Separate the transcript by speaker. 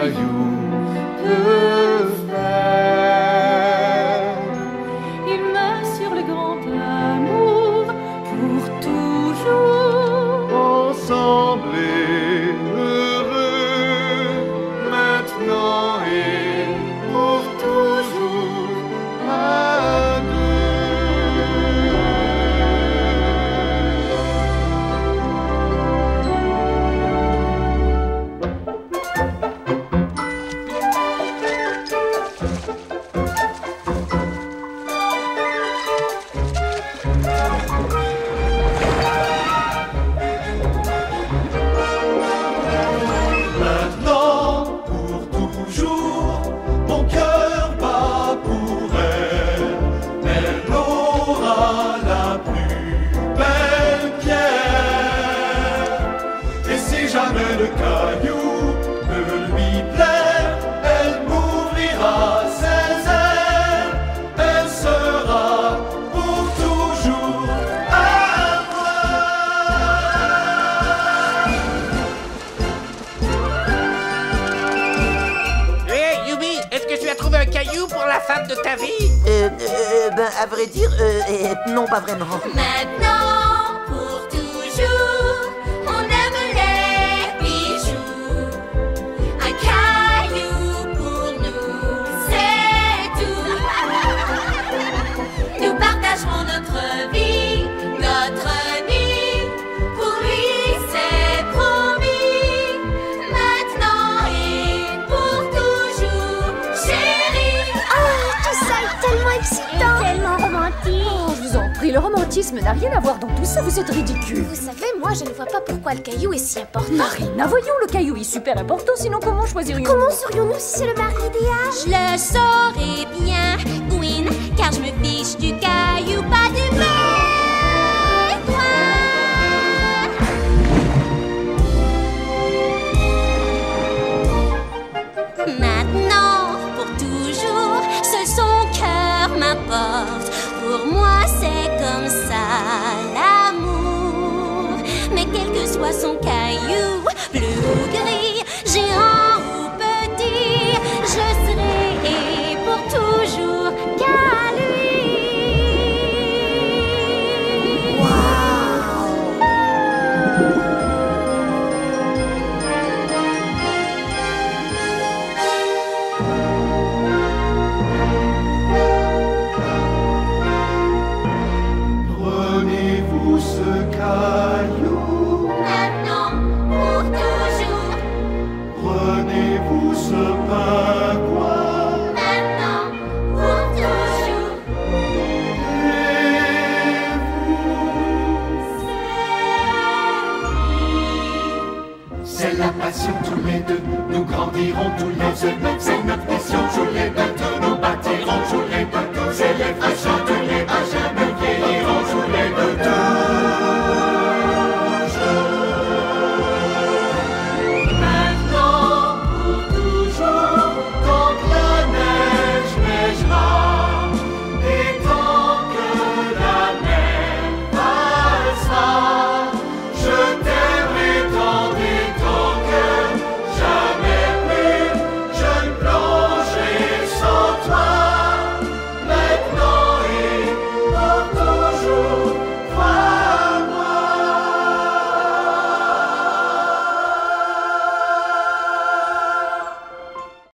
Speaker 1: caillou peut faire.
Speaker 2: Il meurt sur le grand amour pour toujours.
Speaker 1: Ensemble et heureux, maintenant et pour toujours à Maintenant, pour toujours, mon cœur bat pour elle. Elle aura la plus belle pierre. Et si jamais le caillou peut lui plaire, elle m'ouvrira ses ailes. Elle sera pour toujours à moi.
Speaker 3: Hé, Hubie, est-ce que tu as trouvé un caillou pour la femme de ta vie?
Speaker 4: Ben, à vrai dire, non, pas vraiment.
Speaker 5: Maintenant, pour toujours, on aime les bijoux. Un caillou pour nous, c'est tout. Nous partagerons notre vie, notre nuit. Pour lui, c'est promis. Maintenant et pour toujours, chérie.
Speaker 6: Tout ça est tellement excitant. Tellement romantique.
Speaker 2: Oh, je vous en prie, le romantisme n'a rien à voir dans tout ça, vous êtes ridicule.
Speaker 6: Vous savez, moi, je ne vois pas pourquoi le caillou est si important.
Speaker 2: Marina, voyons, le caillou est super important, sinon comment choisirions-nous?
Speaker 6: Comment serions-nous si c'est le mari idéal?
Speaker 5: Je le saurais bien, Gwyn, car je me fiche du caillou, pas du bédouin. Maintenant, pour toujours, seul son cœur m'importe. Pour moi, c'est comme ça, l'amour. Mais quel que soit son caillou, bleu ou gris, géant ou petit, je serai pour toujours qu'à lui.
Speaker 1: Prenez-vous ce caillou,
Speaker 5: Maintenant, pour toujours,
Speaker 1: prenez-vous ce pingouin,
Speaker 5: maintenant, pour toujours.
Speaker 1: c'est la passion tous les deux, nous grandirons tous les deux, c'est notre mission, tous les deux, nous bâtirons tous les deux, c'est les vrais chants.